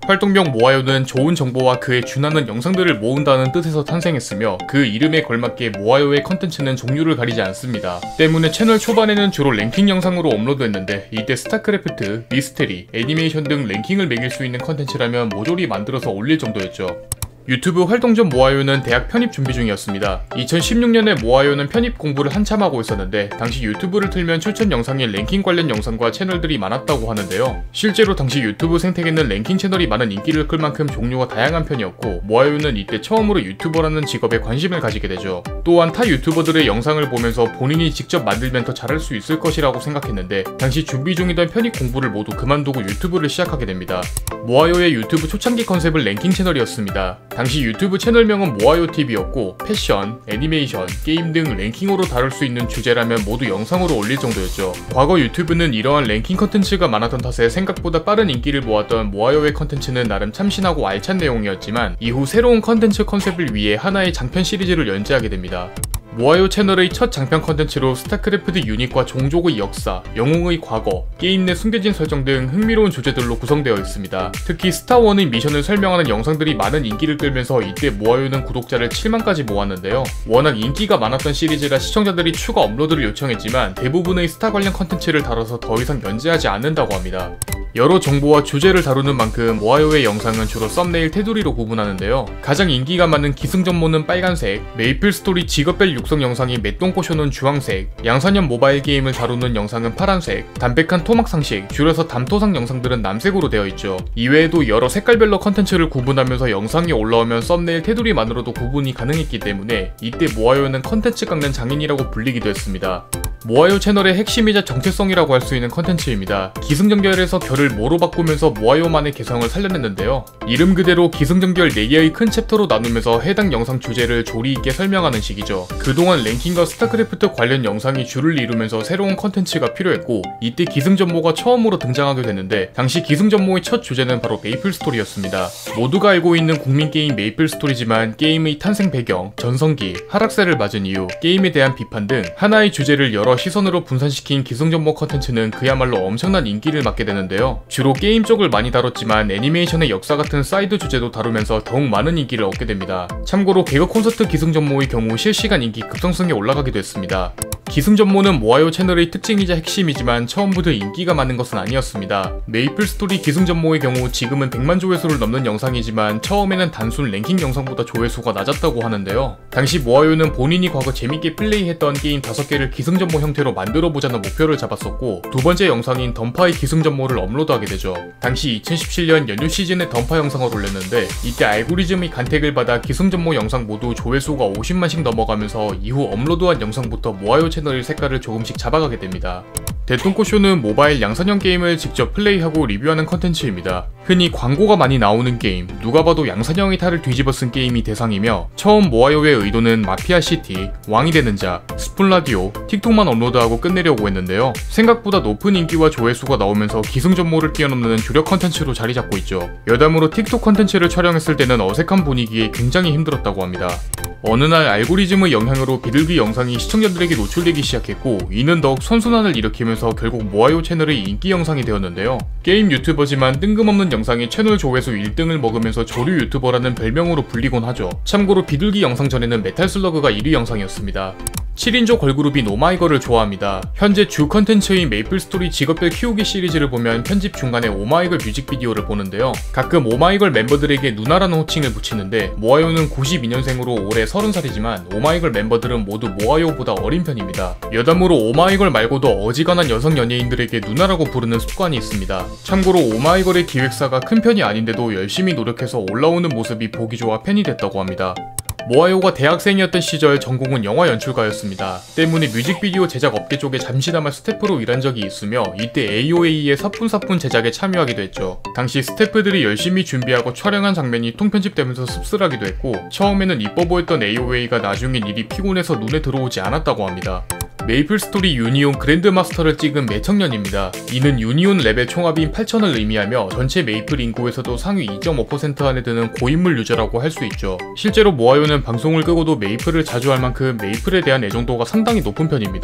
활동명 모아요는 좋은 정보와 그에 준하는 영상들을 모은다는 뜻에서 탄생했으며 그 이름에 걸맞게 모아요의 컨텐츠는 종류를 가리지 않습니다. 때문에 채널 초반에는 주로 랭킹 영상으로 업로드했는데 이때 스타크래프트, 미스테리, 애니메이션 등 랭킹을 매길 수 있는 컨텐츠라면 모조리 만들어서 올릴 정도였죠. 유튜브 활동 전 모아요는 대학 편입 준비 중이었습니다. 2016년에 모아요는 편입 공부를 한참 하고 있었는데 당시 유튜브를 틀면 추천 영상에 랭킹 관련 영상과 채널들이 많았다고 하는데요. 실제로 당시 유튜브 생태계는 랭킹 채널이 많은 인기를 끌 만큼 종류가 다양한 편이었고 모아요는 이때 처음으로 유튜버라는 직업에 관심을 가지게 되죠. 또한 타 유튜버들의 영상을 보면서 본인이 직접 만들면 더 잘할 수 있을 것이라고 생각했는데 당시 준비 중이던 편입 공부를 모두 그만두고 유튜브를 시작하게 됩니다. 모아요의 유튜브 초창기 컨셉은 랭킹 채널이었습니다. 당시 유튜브 채널명은 모아요TV였고 패션, 애니메이션, 게임 등 랭킹으로 다룰 수 있는 주제라면 모두 영상으로 올릴 정도였죠. 과거 유튜브는 이러한 랭킹 컨텐츠가 많았던 탓에 생각보다 빠른 인기를 모았던 모아요의 컨텐츠는 나름 참신하고 알찬 내용이었지만 이후 새로운 컨텐츠 컨셉을 위해 하나의 장편 시리즈를 연재하게 됩니다. 모아요 채널의 첫 장편 컨텐츠로 스타크래프트 유닛과 종족의 역사, 영웅의 과거, 게임 내 숨겨진 설정 등 흥미로운 주제들로 구성되어 있습니다. 특히 스타원의 미션을 설명하는 영상들이 많은 인기를 끌면서 이때 모아요는 구독자를 7만까지 모았는데요. 워낙 인기가 많았던 시리즈라 시청자들이 추가 업로드를 요청했지만 대부분의 스타 관련 컨텐츠를 다뤄서 더 이상 연재하지 않는다고 합니다. 여러 정보와 주제를 다루는 만큼 모아요의 영상은 주로 썸네일 테두리로 구분하는데요. 가장 인기가 많은 기승전모는 빨간색, 메이플스토리 직업별 육성 영상인 메똥꼬쇼는 주황색, 양산형 모바일 게임을 다루는 영상은 파란색, 담백한 토막 상식, 줄여서 담토상 영상들은 남색으로 되어 있죠. 이외에도 여러 색깔별로 컨텐츠를 구분하면서 영상이 올라오면 썸네일 테두리만으로도 구분이 가능했기 때문에 이때 모아요는 컨텐츠 깎는 장인이라고 불리기도 했습니다. 모아요 채널의 핵심이자 정체성이라고 할 수 있는 컨텐츠입니다. 기승전결에서 결을 모로 바꾸면서 모아요만의 개성을 살려냈는데요. 이름 그대로 기승전결 4개의 큰 챕터로 나누면서 해당 영상 주제를 조리 있게 설명하는 식이죠. 그동안 랭킹과 스타크래프트 관련 영상이 주를 이루면서 새로운 컨텐츠가 필요했고 이때 기승전모가 처음으로 등장하게 됐는데 당시 기승전모의 첫 주제는 바로 메이플스토리였습니다. 모두가 알고 있는 국민 게임 메이플스토리지만 게임의 탄생 배경, 전성기, 하락세를 맞은 이유, 게임에 대한 비판 등 하나의 주제를 여러 시선으로 분산시킨 기승전모 컨텐츠는 그야말로 엄청난 인기를 받게 되는데요. 주로 게임 쪽을 많이 다뤘지만 애니메이션의 역사 같은 사이드 주제도 다루면서 더욱 많은 인기를 얻게 됩니다. 참고로 개그 콘서트 기승전모의 경우 실시간 인기 급상승에 올라가기도 했습니다. 기승전모는 모아요 채널의 특징이자 핵심이지만 처음부터 인기가 많은 것은 아니었습니다. 메이플스토리 기승전모의 경우 지금은 100만 조회수를 넘는 영상이지만 처음에는 단순 랭킹 영상보다 조회수가 낮았다고 하는데요. 당시 모아요는 본인이 과거 재밌게 플레이했던 게임 5개를 기승전모 형태로 만들어보자는 목표를 잡았었고 두 번째 영상인 던파의 기승전모를 업로드하게 되죠. 당시 2017년 연휴 시즌에 던파 영상을 올렸는데 이때 알고리즘의 간택을 받아 기승전모 영상 모두 조회수가 50만씩 넘어가면서 이후 업로드한 영상부터 모아요 채널의 색깔을 조금씩 잡아가게 됩니다. 대똥꼬쇼는 모바일 양산형 게임을 직접 플레이하고 리뷰하는 컨텐츠입니다. 흔히 광고가 많이 나오는 게임, 누가 봐도 양산형의 탈을 뒤집어 쓴 게임이 대상이며 처음 모아요의 의도는 마피아시티, 왕이 되는 자, 스푼라디오, 틱톡만 업로드하고 끝내려고 했는데요. 생각보다 높은 인기와 조회수가 나오면서 기승전모를 뛰어넘는 주력 컨텐츠로 자리 잡고 있죠. 여담으로 틱톡 컨텐츠를 촬영했을 때는 어색한 분위기에 굉장히 힘들었다고 합니다. 어느 날 알고리즘의 영향으로 비둘기 영상이 시청자들에게 노출되기 시작했고 이는 더욱 선순환을 일으키면서 결국 모아요 채널의 인기 영상이 되었는데요. 게임 유튜버지만 뜬금없는 영상이 채널 조회수 1등을 먹으면서 조류 유튜버라는 별명으로 불리곤 하죠. 참고로 비둘기 영상 전에는 메탈슬러그가 1위 영상이었습니다. 7인조 걸그룹인 오마이걸을 좋아합니다. 현재 주 컨텐츠인 메이플스토리 직업별 키우기 시리즈를 보면 편집 중간에 오마이걸 뮤직비디오를 보는데요. 가끔 오마이걸 멤버들에게 누나라는 호칭을 붙이는데 모아요는 92년생으로 올해 30살이지만 오마이걸 멤버들은 모두 모아요보다 어린 편입니다. 여담으로 오마이걸 말고도 어지간한 여성 연예인들에게 누나라고 부르는 습관이 있습니다. 참고로 오마이걸의 기획사가 큰 편이 아닌데도 열심히 노력해서 올라오는 모습이 보기 좋아 팬이 됐다고 합니다. 모아요가 대학생이었던 시절 전공은 영화 연출가였습니다. 때문에 뮤직비디오 제작 업계 쪽에 잠시나마 스태프로 일한 적이 있으며 이때 AOA의 사뿐사뿐 제작에 참여하기도 했죠. 당시 스태프들이 열심히 준비하고 촬영한 장면이 통편집되면서 씁쓸하기도 했고 처음에는 이뻐 보였던 AOA가 나중엔 일이 피곤해서 눈에 들어오지 않았다고 합니다. 메이플스토리 유니온 그랜드마스터를 찍은 매청년입니다. 이는 유니온 랩의 총합인 8,000을 의미하며 전체 메이플 인구에서도 상위 2.5% 안에 드는 고인물 유저라고 할 수 있죠. 실제로 모아요는 방송을 끄고도 메이플을 자주 할 만큼 메이플에 대한 애정도가 상당히 높은 편입니다.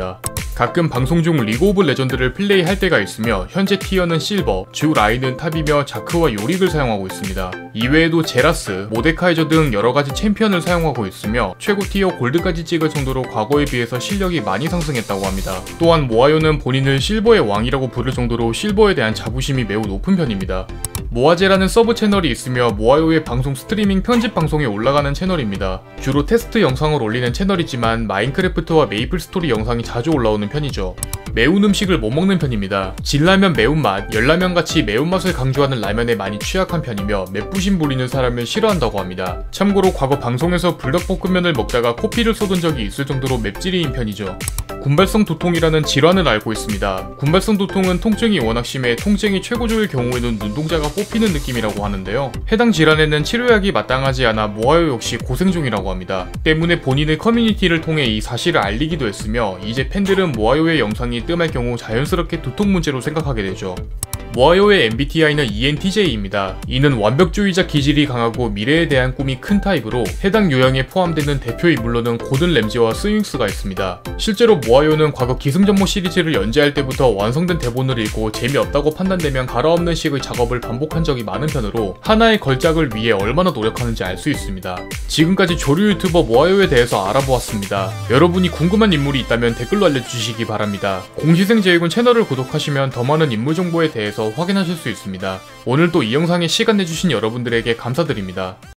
가끔 방송 중 리그 오브 레전드를 플레이할 때가 있으며 현재 티어는 실버, 주 라인은 탑이며 자크와 요릭을 사용하고 있습니다. 이외에도 제라스, 모데카이저 등 여러가지 챔피언을 사용하고 있으며 최고 티어 골드까지 찍을 정도로 과거에 비해서 실력이 많이 상승했다고 합니다. 또한 모아요는 본인을 실버의 왕이라고 부를 정도로 실버에 대한 자부심이 매우 높은 편입니다. 모아제라는 서브 채널이 있으며 모아요의 방송 스트리밍 편집 방송에 올라가는 채널입니다. 주로 테스트 영상을 올리는 채널이지만 마인크래프트와 메이플 스토리 영상이 자주 올라오는 편이죠. 매운 음식을 못 먹는 편입니다. 진라면 매운맛, 열라면같이 매운맛을 강조하는 라면에 많이 취약한 편이며 맵부심 부리는 사람을 싫어한다고 합니다. 참고로 과거 방송에서 불닭볶음면을 먹다가 코피를 쏟은 적이 있을 정도로 맵찔이인 편이죠. 군발성 두통이라는 질환을 앓고 있습니다. 군발성 두통은 통증이 워낙 심해 통증이 최고조일 경우에는 눈동자가 뽑히는 느낌이라고 하는데요. 해당 질환에는 치료약이 마땅하지 않아 모아요 역시 고생 중이라고 합니다. 때문에 본인의 커뮤니티를 통해 이 사실을 알리기도 했으며 이제 팬들은 모아요의 영상이 뜸할 경우 자연스럽게 두통 문제로 생각하게 되죠. 모아요의 MBTI는 ENTJ입니다. 이는 완벽주의자 기질이 강하고 미래에 대한 꿈이 큰 타입으로 해당 유형에 포함되는 대표 인물로는 고든 램지와 스윙스가 있습니다. 실제로 모아요는 과거 기승전모 시리즈를 연재할 때부터 완성된 대본을 읽고 재미없다고 판단되면 갈아엎는 식의 작업을 반복한 적이 많은 편으로 하나의 걸작을 위해 얼마나 노력하는지 알 수 있습니다. 지금까지 조류 유튜버 모아요에 대해서 알아보았습니다. 여러분이 궁금한 인물이 있다면 댓글로 알려주시기 바랍니다. 공시생제이군 채널을 구독하시면 더 많은 인물 정보에 대해서 확인하실 수 있습니다. 오늘도 이 영상에 시간 내주신 여러분들에게 감사드립니다.